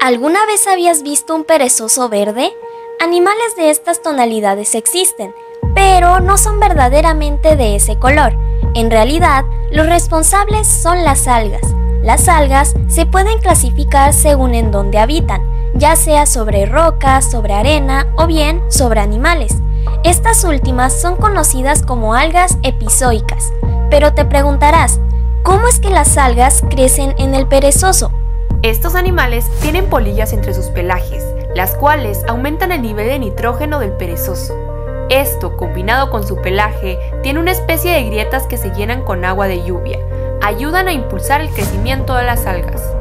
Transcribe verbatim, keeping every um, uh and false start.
¿Alguna vez habías visto un perezoso verde? Animales de estas tonalidades existen, pero no son verdaderamente de ese color. En realidad, los responsables son las algas. Las algas se pueden clasificar según en dónde habitan, ya sea sobre rocas, sobre arena o bien sobre animales. Estas últimas son conocidas como algas epizoicas. Pero te preguntarás, ¿cómo es que las algas crecen en el perezoso? Estos animales tienen polillas entre sus pelajes, las cuales aumentan el nivel de nitrógeno del perezoso. Esto, combinado con su pelaje, tiene una especie de grietas que se llenan con agua de lluvia. Ayudan a impulsar el crecimiento de las algas.